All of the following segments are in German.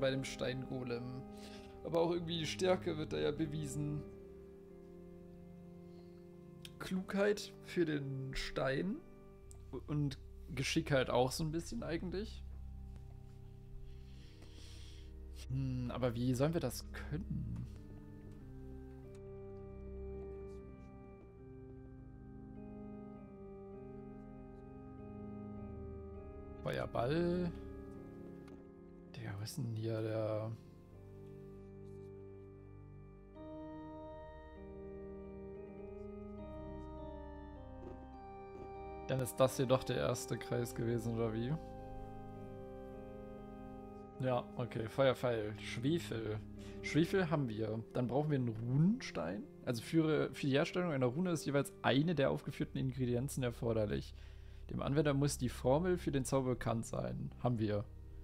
bei dem Steingolem. Aber auch irgendwie die Stärke wird da ja bewiesen. Klugheit für den Stein und Geschick halt auch so ein bisschen eigentlich. Aber wie sollen wir das können? Feuerball. Digga, was ist denn hier der... Dann ist das hier doch der erste Kreis gewesen, oder wie? Ja, okay. Feuerpfeil. Schwefel. Schwefel haben wir. Dann brauchen wir einen Runenstein. Also für die Herstellung einer Rune ist jeweils eine der aufgeführten Ingredienzen erforderlich. Dem Anwender muss die Formel für den Zauber bekannt sein. Haben wir.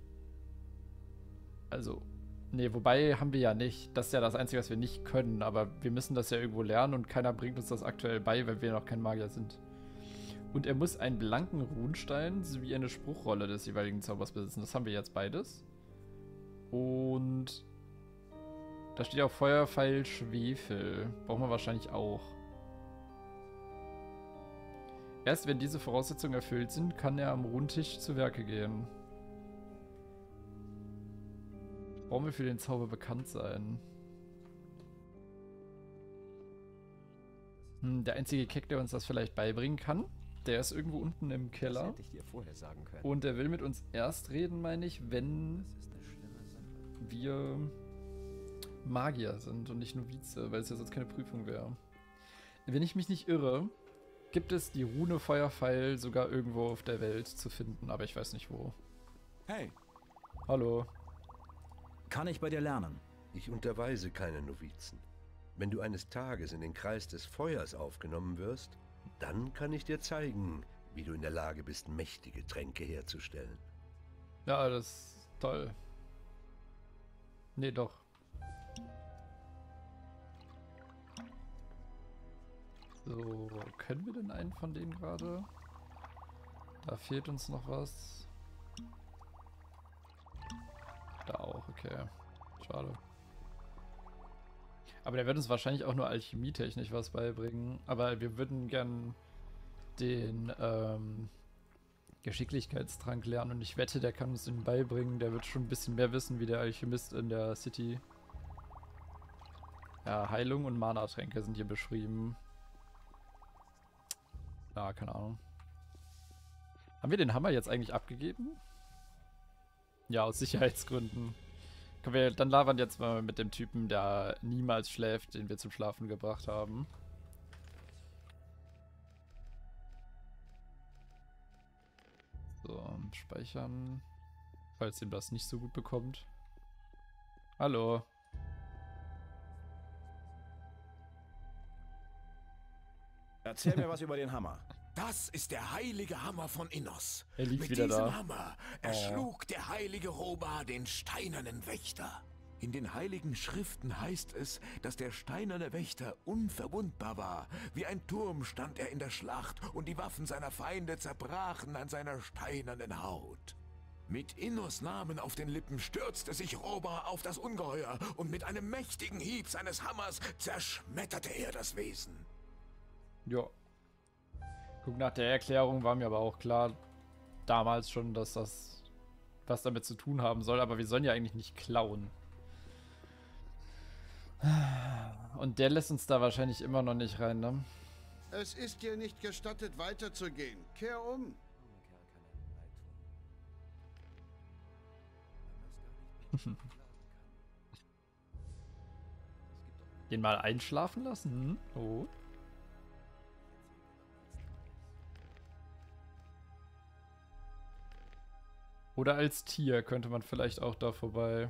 Also, nee, wobei haben wir ja nicht. Das ist ja das Einzige, was wir nicht können. Aber wir müssen das ja irgendwo lernen und keiner bringt uns das aktuell bei, weil wir noch kein Magier sind. Und er muss einen blanken Runenstein sowie eine Spruchrolle des jeweiligen Zaubers besitzen. Das haben wir jetzt beides. Und da steht auch Feuerpfeil Schwefel. Brauchen wir wahrscheinlich auch. Erst wenn diese Voraussetzungen erfüllt sind, kann er am Rundtisch zu Werke gehen. Brauchen wir für den Zauber bekannt sein. Der einzige Keck, der uns das vielleicht beibringen kann, der ist irgendwo unten im Keller. Das hätte ich dir vorher sagen können. Und der will mit uns erst reden, meine ich, wenn wir Magier sind und nicht Novize, weil es ja sonst keine Prüfung wäre. Wenn ich mich nicht irre, gibt es die Rune Feuerpfeil sogar irgendwo auf der Welt zu finden, aber ich weiß nicht wo. Hey. Hallo. Kann ich bei dir lernen? Ich unterweise keine Novizen. Wenn du eines Tages in den Kreis des Feuers aufgenommen wirst, dann kann ich dir zeigen, wie du in der Lage bist, mächtige Tränke herzustellen. Ja, das ist toll. Nee, doch. So, können wir denn einen von denen gerade? Da fehlt uns noch was. Da auch, okay. Schade. Aber der wird uns wahrscheinlich auch nur alchemietechnisch was beibringen. Aber wir würden gern den Geschicklichkeitstrank lernen. Und ich wette, der kann uns den beibringen. Der wird schon ein bisschen mehr wissen wie der Alchemist in der City. Ja, Heilung und Mana-Tränke sind hier beschrieben. Ja, keine Ahnung. Haben wir den Hammer jetzt eigentlich abgegeben? Ja, aus Sicherheitsgründen. Können wir dann labern jetzt mal mit dem Typen, der niemals schläft, den wir zum Schlafen gebracht haben. So, speichern. Falls ihm das nicht so gut bekommt. Hallo. Erzähl mir was über den Hammer. Das ist der heilige Hammer von Innos. Er liegt Mit wieder diesem da. Hammer erschlug der heilige Roba den steinernen Wächter. In den heiligen Schriften heißt es, dass der steinerne Wächter unverwundbar war. Wie ein Turm stand er in der Schlacht und die Waffen seiner Feinde zerbrachen an seiner steinernen Haut. Mit Innos Namen auf den Lippen stürzte sich Roba auf das Ungeheuer und mit einem mächtigen Hieb seines Hammers zerschmetterte er das Wesen. Ja. Guck, nach der Erklärung war mir aber auch klar, damals schon, dass das was damit zu tun haben soll, aber wir sollen ja eigentlich nicht klauen. Und der lässt uns da wahrscheinlich immer noch nicht rein, ne? Es ist dir nicht gestattet, weiterzugehen. Kehr um. Den mal einschlafen lassen? Oh. Oder als Tier könnte man vielleicht auch da vorbei.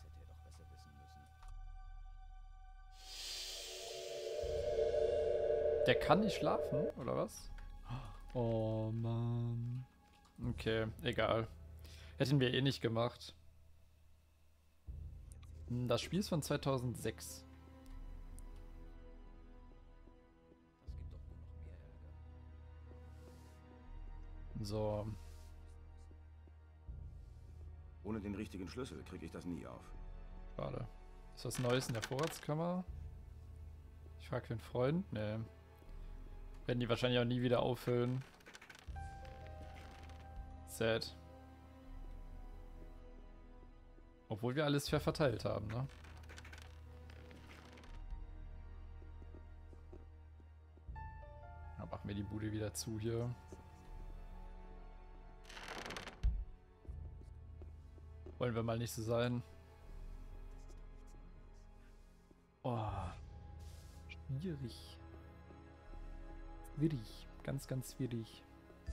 Der kann nicht schlafen, oder was? Oh Mann. Okay, egal. Hätten wir eh nicht gemacht. Das Spiel ist von 2006. So. Ohne den richtigen Schlüssel kriege ich das nie auf. Schade. Ist was Neues in der Vorratskammer? Ich frage für einen Freund. Nee. Werden die wahrscheinlich auch nie wieder auffüllen. Sad. Obwohl wir alles fair verteilt haben, ne? Dann machen wir die Bude wieder zu hier. Wollen wir mal nicht so sein. Oh. Schwierig. Schwierig. Ganz, ganz schwierig.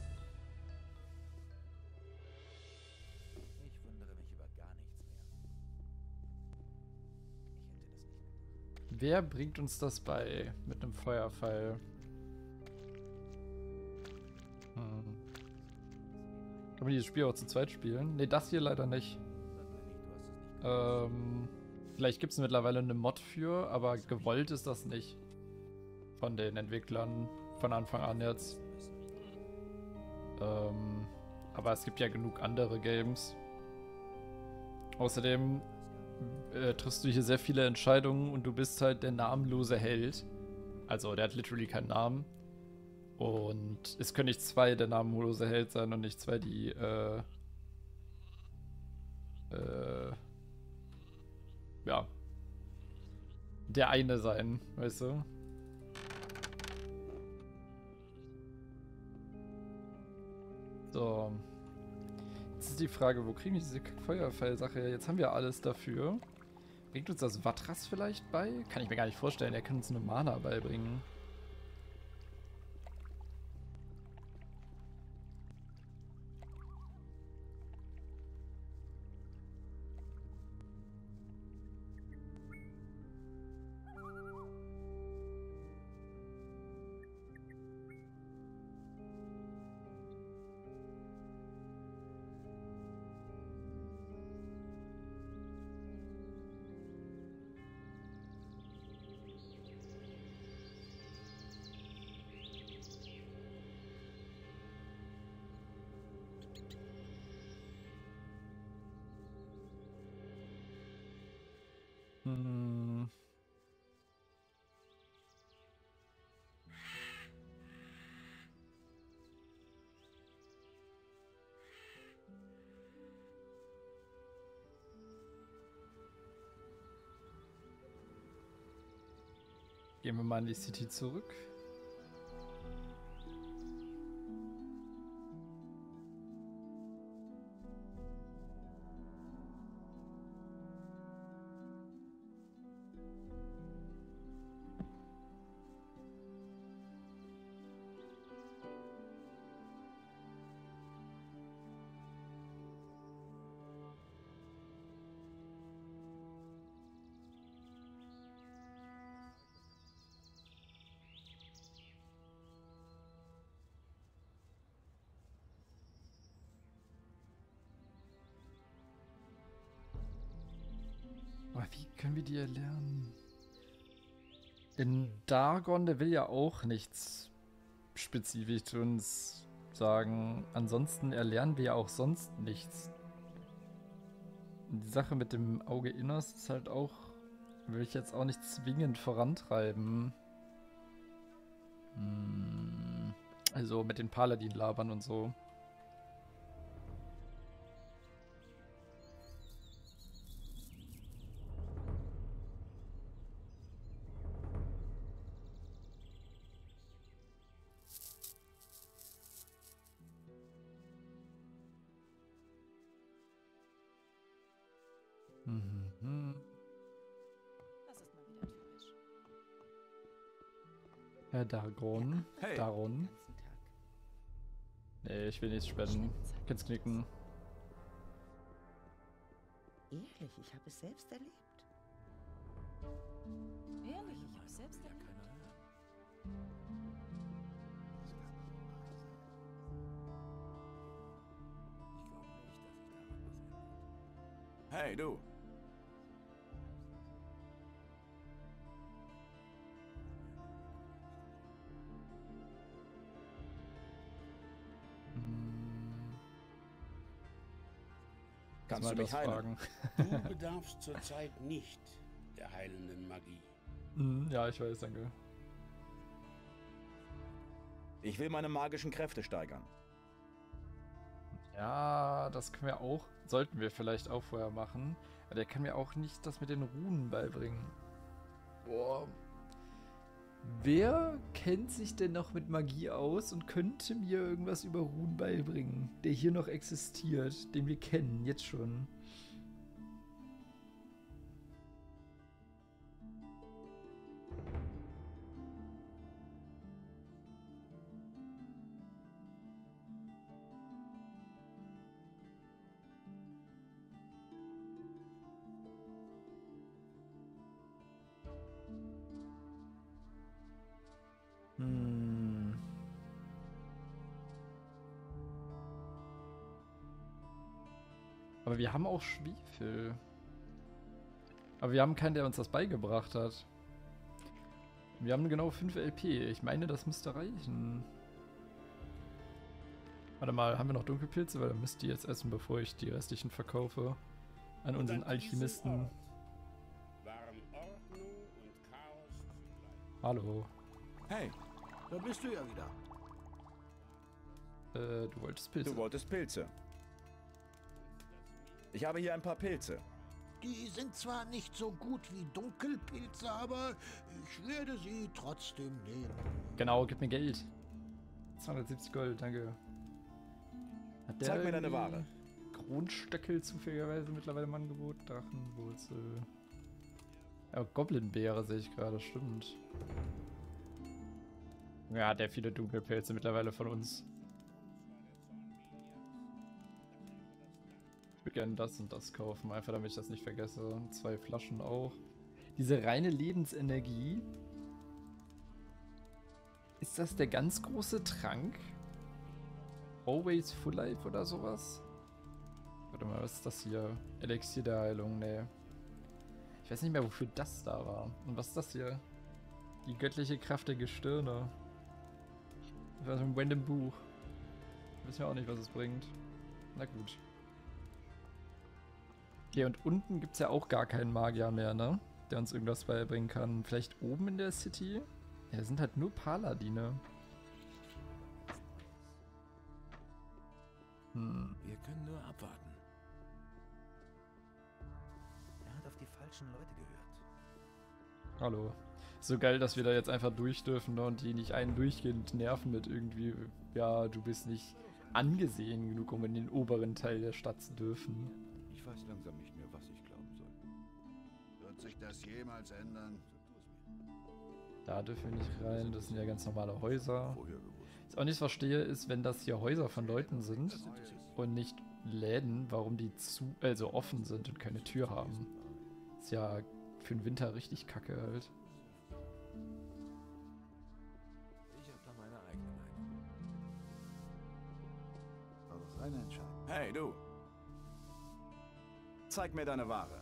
Ich wundere mich über gar nichts mehr. Ich hätte das nicht. Wer bringt uns das bei mit einem Feuerpfeil? Kann man dieses Spiel auch zu zweit spielen? Ne, das hier leider nicht. Vielleicht gibt es mittlerweile eine Mod für, aber gewollt ist das nicht. Von den Entwicklern von Anfang an jetzt. Aber es gibt ja genug andere Games. Außerdem triffst du hier sehr viele Entscheidungen und du bist halt der namenlose Held. Also der hat literally keinen Namen. Und es können nicht zwei der namenlose Held sein und nicht zwei, die ja, der eine sein, weißt du? So. Jetzt ist die Frage, wo kriegen wir diese Feuerpfeil-Sache her? Jetzt haben wir alles dafür. Bringt uns das Vatras vielleicht bei? Kann ich mir gar nicht vorstellen, er kann uns eine Mana beibringen. Hm. Gehen wir mal in die City zurück. Aber wie können wir die erlernen? In Dargon, der will ja auch nichts spezifisch zu uns sagen. Ansonsten erlernen wir ja auch sonst nichts. Die Sache mit dem Auge Innerst ist halt auch, will ich jetzt auch nicht zwingend vorantreiben. Also mit den Paladin-Labern und so. Das ist mal wieder typisch. Herr Dargon. Hey. Daron. Den ganzen Tag. Nee, ich will nichts spenden. Kannst knicken. Ehrlich, ich habe es selbst erlebt. Ehrlich, ich habe selbst erlebt. Hey, du. jetzt Kannst mal du mich das heilen? fragen. Du bedarfst zurzeit nicht der heilenden Magie. Ja, ich weiß, danke. Ich will meine magischen Kräfte steigern. Ja, das können wir auch, sollten wir vielleicht auch vorher machen. Aber der kann mir auch nicht das mit den Runen beibringen. Boah. Wer kennt sich denn noch mit Magie aus und könnte mir irgendwas über Runen beibringen, der hier noch existiert, den wir kennen, jetzt schon? Aber wir haben auch Schwefel. Aber wir haben keinen, der uns das beigebracht hat. Wir haben genau 5 LP. Ich meine, das müsste reichen. Warte mal, haben wir noch Dunkelpilze? Weil dann müsst ihr jetzt essen, bevor ich die restlichen verkaufe. An unseren Alchemisten. Waren Ordnung und Chaos zugleich. Hallo. Hey, da bist du ja wieder. Du wolltest Pilze. Du wolltest Pilze. Ich habe hier ein paar Pilze. Die sind zwar nicht so gut wie Dunkelpilze, aber ich werde sie trotzdem nehmen. Genau, gib mir Geld. 270 Gold, danke. Hat der Zeig mir deine irgendwie Ware. Kronstöckel zufälligerweise mittlerweile im Angebot? Drachenwurzel. Ja, Goblinbeere sehe ich gerade, stimmt. Ja, hat der viele Dunkelpilze mittlerweile von uns. Ich würde gerne das und das kaufen, einfach damit ich das nicht vergesse. 2 Flaschen auch. Diese reine Lebensenergie. Ist das der ganz große Trank? Always Full Life oder sowas? Warte mal, was ist das hier? Elixier der Heilung, nee. Ich weiß nicht mehr, wofür das da war. Und was ist das hier? Die göttliche Kraft der Gestirne. Das war so ein random Buch. Wissen wir auch nicht, was es bringt. Na gut. Okay, und unten gibt es ja auch gar keinen Magier mehr, ne? Der uns irgendwas beibringen kann. Vielleicht oben in der City? Ja, sind halt nur Paladine. Wir können nur abwarten. Er hat auf die falschen Leute gehört. Hallo. So geil, dass wir da jetzt einfach durch dürfen, ne? Und die nicht einen durchgehend nerven mit irgendwie, ja, du bist nicht angesehen genug, um in den oberen Teil der Stadt zu dürfen. Ich weiß langsam nicht mehr, was ich glauben soll. Wird sich das jemals ändern? Da dürfen wir nicht rein, das sind ja ganz normale Häuser. Vorher gewusst. Was ich auch nicht verstehe, ist, wenn das hier Häuser von Leuten sind und nicht Läden, warum die also offen sind und keine Tür haben. Ist ja für den Winter richtig kacke halt. Ich habe da meine eigene Meinung. Aber seine Entscheidung. Hey, du. Zeig mir deine Ware.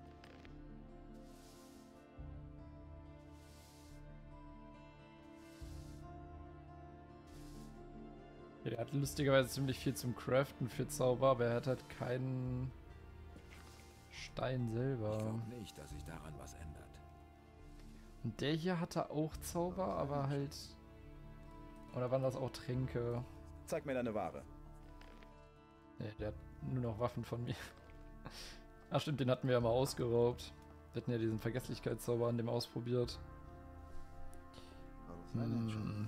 Ja, der hat lustigerweise ziemlich viel zum Craften für Zauber, aber er hat halt keinen Stein Ich selber. glaube nicht, dass sich daran was ändert. Und der hier hatte auch Zauber, aber halt... Oder waren das auch Tränke? Zeig mir deine Ware. Ne, der hat nur noch Waffen von mir. Ach stimmt, den hatten wir ja mal ausgeraubt. Wir hatten ja diesen Vergesslichkeitszauber an dem ausprobiert. Aber seine Entscheidung.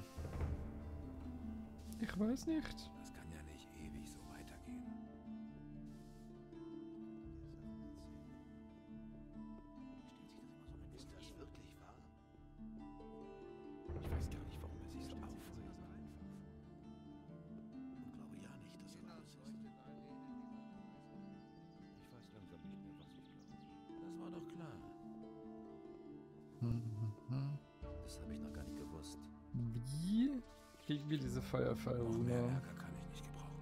Ich weiß nicht. Das kann ja nicht ewig so weitergehen. Ist das wirklich wahr? Ich weiß gar nicht, warum er sich so aufregt. Und glaube ja nicht, dass er alles ist. Ich weiß langsam nicht mehr, was ich glaube. Das war doch klar. Das habe ich noch gar nicht gewusst. Wie kriegen wir diese Noch mehr Feuerfallrune? Ärger kann ich nicht gebrauchen.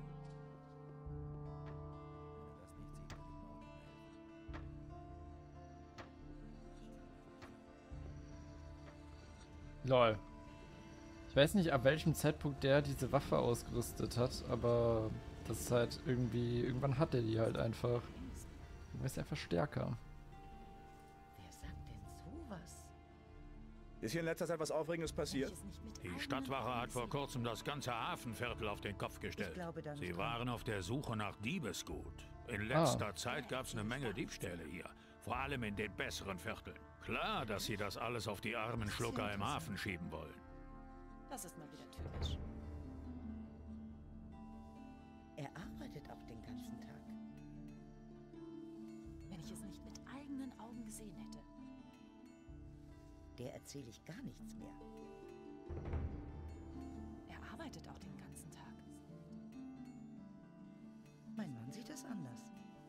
Lol. Ich weiß nicht, ab welchem Zeitpunkt der diese Waffe ausgerüstet hat, aber das ist halt irgendwie... Irgendwann hat er die halt einfach. Du bist ja Verstärker. Wer sagt denn sowas? Ist hier in letzter Zeit was Aufregendes passiert? Die Stadtwache hat vor kurzem das ganze Hafenviertel auf den Kopf gestellt. glaube da nicht Sie dran. waren auf der Suche nach Diebesgut. In letzter Zeit gab es eine Menge Diebstähle hier. Vor allem in den besseren Vierteln. Klar, dass sie das alles auf die armen Schlucker im Hafen schieben wollen. Das ist mal wieder typisch. Er arbeitet auch den ganzen Tag. Wenn ich es nicht mit eigenen Augen gesehen hätte. Der erzähle ich gar nichts mehr. Er arbeitet auch den ganzen Tag. Mein Mann sieht das anders.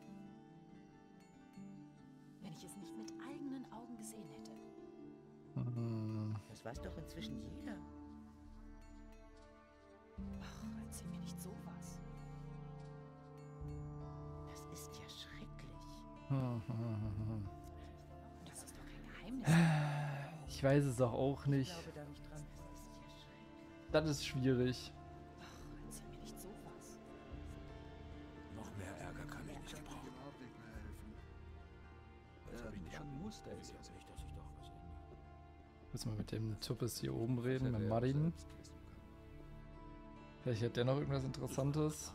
Wenn ich es nicht mit eigenen Augen gesehen hätte. Das weiß doch inzwischen jeder. Ach, erzähl mir nicht sowas. Das ist ja schrecklich. Das ist doch kein Geheimnis. Ich weiß es doch auch Ich nicht. glaube da nicht dran. Das ist ja schrecklich. Das ist schwierig. Ach, erzähl mir nicht sowas. Noch mehr Ärger kann ich nicht gebrauchen. Müssen wir mit dem Tuppes hier oben reden, mit Marin. Vielleicht hat der noch irgendwas Interessantes.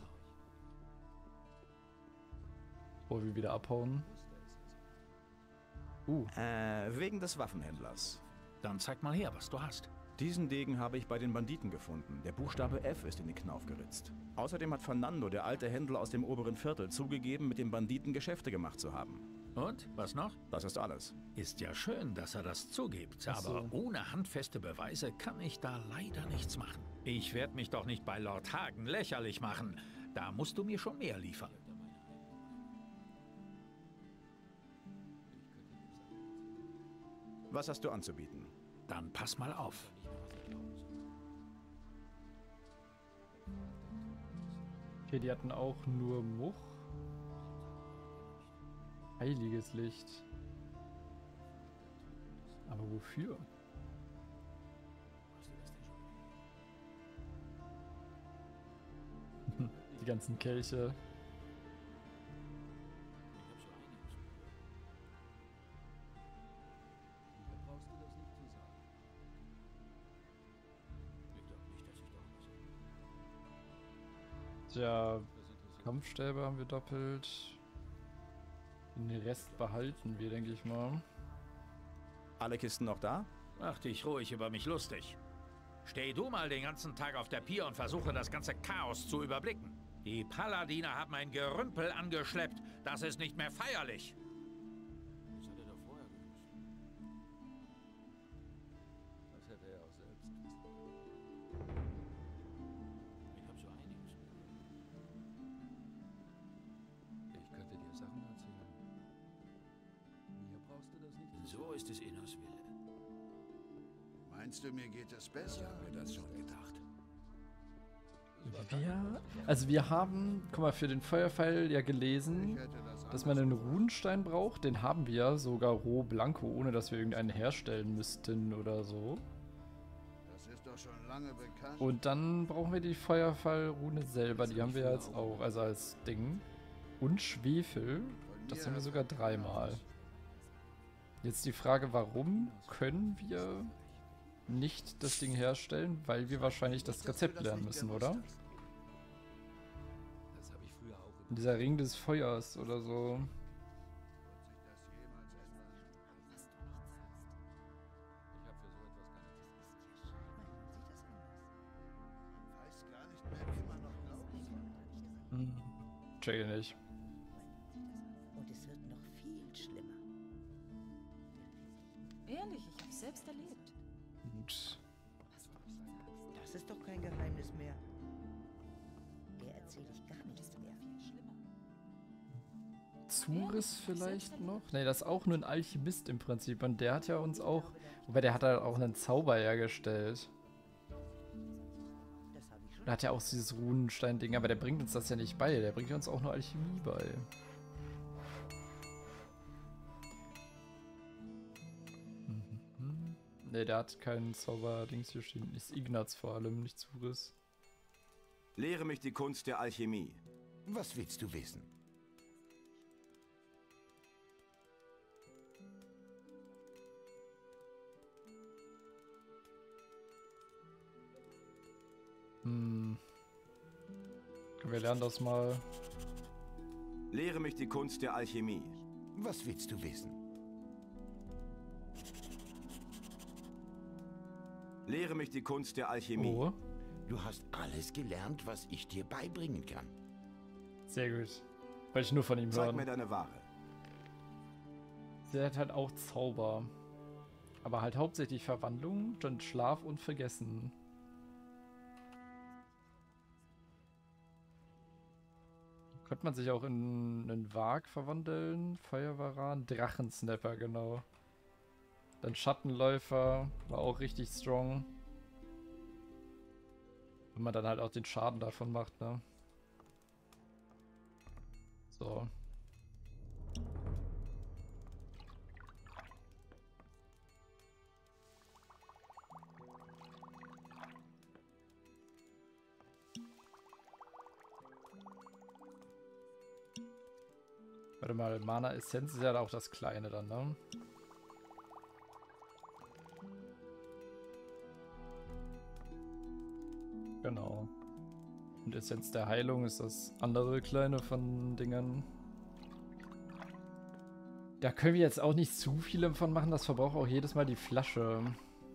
Bevor wir wieder abhauen. Wegen des Waffenhändlers. Dann zeig mal her, was du hast. Diesen Degen habe ich bei den Banditen gefunden. Der Buchstabe F ist in den Knauf geritzt. Außerdem hat Fernando, der alte Händler aus dem oberen Viertel, zugegeben, mit den Banditen Geschäfte gemacht zu haben. Und, was noch? Das ist alles. Ist ja schön, dass er das zugibt, Ach so. aber ohne handfeste Beweise kann ich da leider nichts machen. Ich werde mich doch nicht bei Lord Hagen lächerlich machen. Da musst du mir schon mehr liefern. Was hast du anzubieten? Dann pass mal auf. Okay, die hatten auch nur Much. Heiliges Licht. Aber wofür? Die ganzen Kelche. Tja, Kampfstäbe haben wir doppelt. Den Rest behalten wir, denke ich mal. Alle Kisten noch da? Mach dich ruhig über mich lustig. Steh du mal den ganzen Tag auf der Pier und versuche das ganze Chaos zu überblicken. Die Paladiner haben ein Gerümpel angeschleppt. Das ist nicht mehr feierlich. Das hätte er vorher gewusst. Das hätte er auch selbst wissen. Ich habe so einiges gehört. Ich könnte dir Sachen erzählen. Mir brauchst du das nicht. So ist es Innos Wille. Meinst du, mir geht es besser? Ich habe mir das schon gedacht. Wir haben, guck mal, für den Feuerpfeil ja gelesen, dass man einen Runenstein braucht. Den haben wir ja sogar roh blanco, ohne dass wir irgendeinen herstellen müssten oder so. Das ist doch schon lange bekannt. Und dann brauchen wir die Feuerpfeilrune selber, die haben wir jetzt auch, also als Ding. Und Schwefel, das haben wir sogar 3-mal. Jetzt die Frage, warum können wir nicht das Ding herstellen? Weil wir wahrscheinlich das Rezept lernen müssen, oder? Das habe ich früher auch In dieser Ring des Feuers oder so. Ich habe für so etwas keine Weiß gar nicht mehr, wem man noch glauben soll. Check nicht. Und es wird noch viel schlimmer. Ehrlich, ich hab's selbst erlebt. Und Das ist doch kein Geheimnis mehr. Der erzähle ich gar nichts mehr. Viel schlimmer. Zuris vielleicht noch? Ne, das ist auch nur ein Alchemist im Prinzip. Und der hat ja uns auch. Wobei der hat halt auch einen Zauber hergestellt. Das habe ich schon. Der hat ja auch dieses Runenstein-Ding, aber der bringt uns das ja nicht bei. Der bringt uns auch nur Alchemie bei. Ne, der hat keinen Zauber-Dings hier stehen. Ist Ignaz vor allem, nicht Zuris. Lehre mich die Kunst der Alchemie. Was willst du wissen? wir lernen das mal. Lehre mich die Kunst der Alchemie. Was willst du wissen? Lehre mich die Kunst der Alchemie. Oh, Du hast alles gelernt, was ich dir beibringen kann. sehr gut. Wollte ich nur von ihm Zeig hören. mir deine Ware. Der hat halt auch Zauber. Aber halt hauptsächlich Verwandlung, dann Schlaf und Vergessen. Könnte man sich auch in einen Wag verwandeln? Feuerwaran, Drachensnapper, genau. Dann Schattenläufer, war auch richtig strong. Wenn man dann halt auch den Schaden davon macht, ne? So. Warte mal, Mana Essenz ist ja auch das Kleine dann, ne? Genau. Und Essenz der Heilung ist das andere Kleine von Dingern. Da können wir jetzt auch nicht zu viele von machen, das verbraucht auch jedes Mal die Flasche.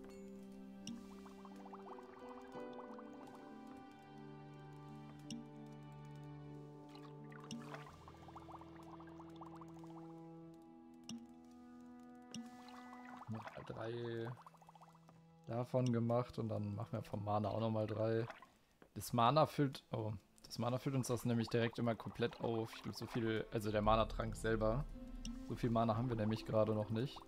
Ja, 3 davon gemacht und dann machen wir vom Mana auch nochmal 3. Das Mana füllt. Oh, das Mana füllt uns das nämlich direkt immer komplett auf. Ich glaube, so viel. Also der Mana-Trank selber. So viel Mana haben wir nämlich gerade noch nicht.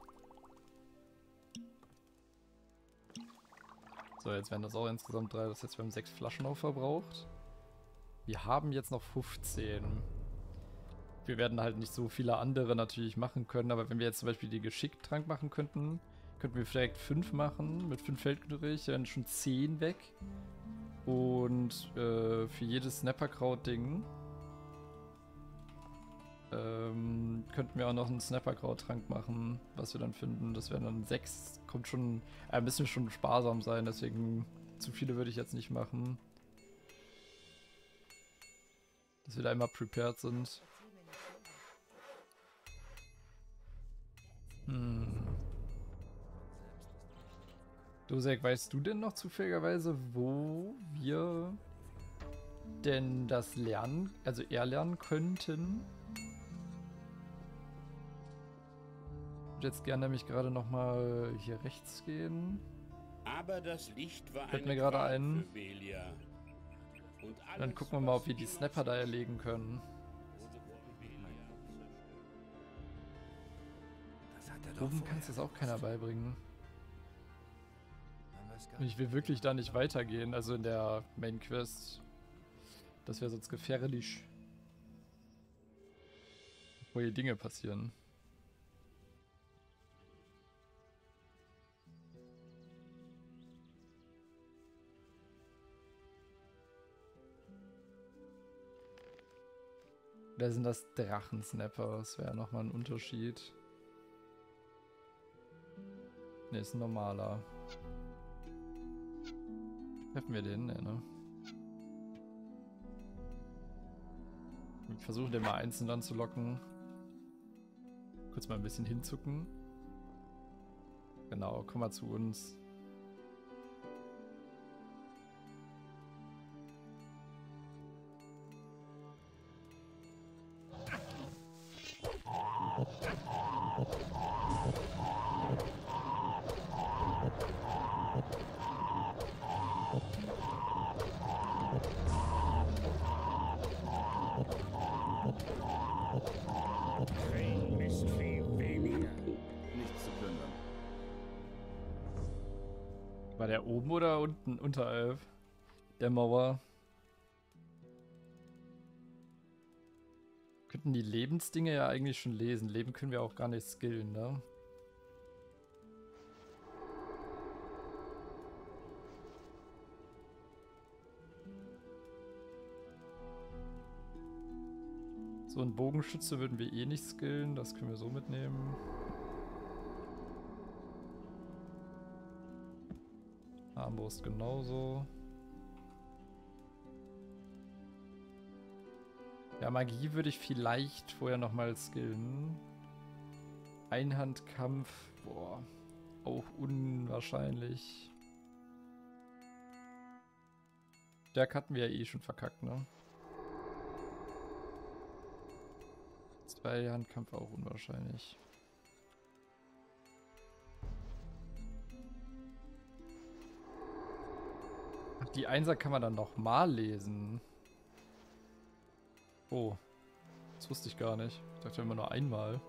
So, jetzt werden das auch insgesamt 3. Das heißt, wir haben 6 Flaschen auch verbraucht. Wir haben jetzt noch 15. Wir werden halt nicht so viele andere natürlich machen können, aber wenn wir jetzt zum Beispiel die Geschicktrank machen könnten, könnten wir vielleicht 5 machen. Mit 5 Feldknurrig, dann schon 10 weg. Und für jedes Snapperkraut-Ding könnten wir auch noch einen Snapperkraut-Trank machen, was wir dann finden. Das wären dann 6. Kommt schon, müssen wir schon sparsam sein, deswegen zu viele würde ich jetzt nicht machen. Dass wir da immer prepared sind. Dosek, weißt du denn noch zufälligerweise, wo wir denn das lernen, also erlernen könnten? Ich würde jetzt gerne nämlich gerade nochmal hier rechts gehen. Aber das Licht war Fällt eine mir gerade Qual ein. für Belia. Und Dann alles, gucken wir mal, was ob wir die jemals Snapper da erlegen können. wurde von Belia Das hat er doch Oben kann es das auch keiner beibringen. Man weiß gar Und ich will wirklich da nicht weitergehen, also in der Main Quest. Das wäre sonst gefährlich. Wo hier Dinge passieren. Oder sind das Drachensnapper? Das wäre nochmal ein Unterschied. Ne, ist ein normaler. Treffen wir den? Ne? Wir versuchen den mal einzeln anzulocken. Kurz mal ein bisschen hinzucken. Genau, komm mal zu uns. Krieg ist viel weniger. Nichts zu plündern. War der oben oder unten unterhalb der Mauer? Könnten die Lebensdinge ja eigentlich schon lesen. Leben können wir auch gar nicht skillen, ne? So ein Bogenschütze würden wir eh nicht skillen. Das können wir so mitnehmen. Armbrust genauso. Ja, Magie würde ich vielleicht vorher nochmal skillen. Einhandkampf, boah, auch unwahrscheinlich. Stärke hatten wir ja eh schon verkackt, ne? Zweihandkampf auch unwahrscheinlich. Ach, die Einser kann man dann nochmal lesen. Oh, das wusste ich gar nicht. Ich dachte immer nur einmal.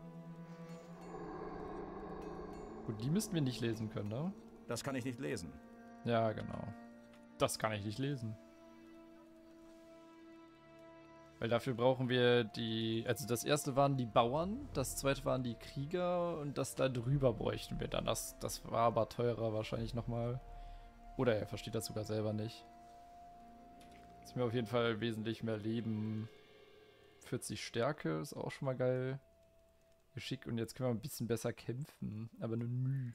Gut, die müssten wir nicht lesen können, ne? Das kann ich nicht lesen. Ja, genau. Das kann ich nicht lesen. Weil dafür brauchen wir die... Also das erste waren die Bauern, das zweite waren die Krieger und das da drüber bräuchten wir dann. Das war aber teurer wahrscheinlich nochmal. Oder er versteht das sogar selber nicht. Ist mir auf jeden Fall wesentlich mehr Leben. 40 Stärke ist auch schon mal geil. Geschick und jetzt können wir ein bisschen besser kämpfen. Aber nur Mühe.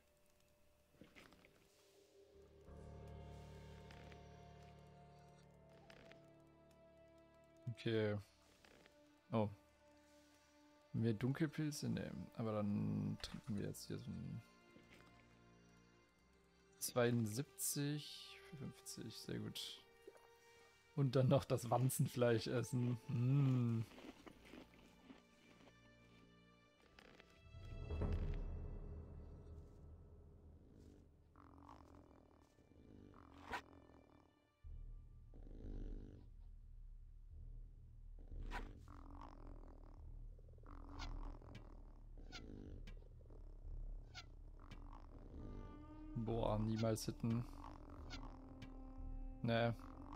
Okay. Oh. Wenn wir Dunkelpilze nehmen. Aber dann trinken wir jetzt hier so ein 72, 50, sehr gut. Und dann noch das Wanzenfleisch essen. Mm. Boah, niemals hitten. Nee.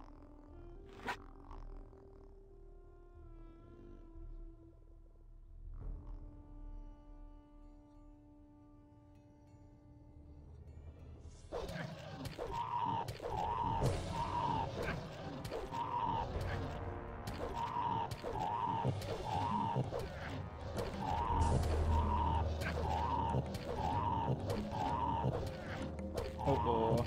Oh oh.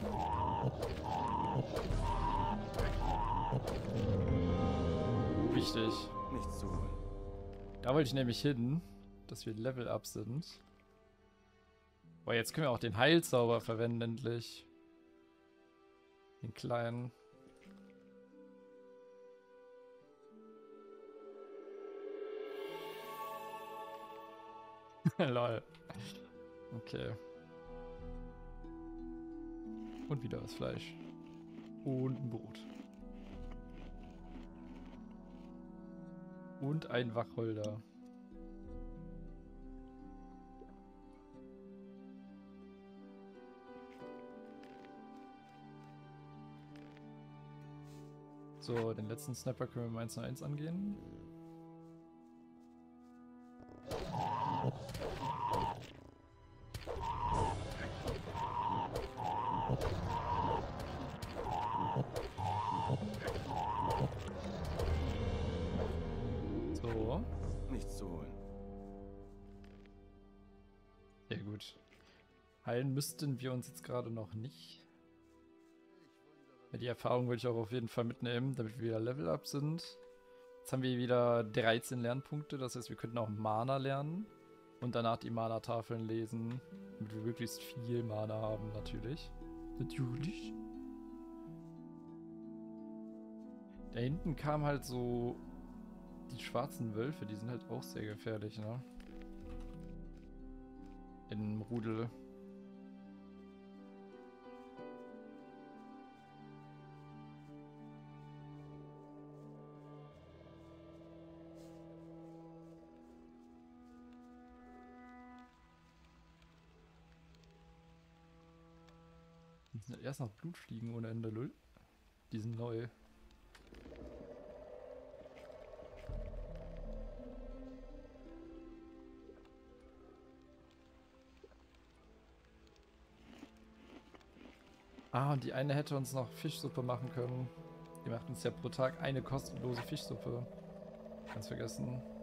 Wichtig. Nichts zu holen. Da wollte ich nämlich hin, dass wir Level up sind. Boah, jetzt können wir auch den Heilzauber verwenden, endlich. Den kleinen. Lol. Okay. Und wieder das Fleisch. Und ein Brot. Und ein Wacholder. So, den letzten Snapper können wir im 1:1 angehen. So. Nichts zu holen. Ja gut. Heilen müssten wir uns jetzt gerade noch nicht. Ja, die Erfahrung würde ich auch auf jeden Fall mitnehmen, damit wir wieder Level up sind. Jetzt haben wir wieder 13 Lernpunkte, das heißt wir könnten auch Mana lernen. Und danach die Mana-Tafeln lesen, damit wir möglichst viel Mana haben, natürlich. Natürlich. Da hinten kamen halt so die schwarzen Wölfe, die sind halt auch sehr gefährlich, ne? Im Rudel. Die sind erst noch Blutfliegen ohne Ende, lol. Die sind neu. Ah, und die eine hätte uns noch Fischsuppe machen können. Die macht uns ja pro Tag eine kostenlose Fischsuppe. Ganz vergessen.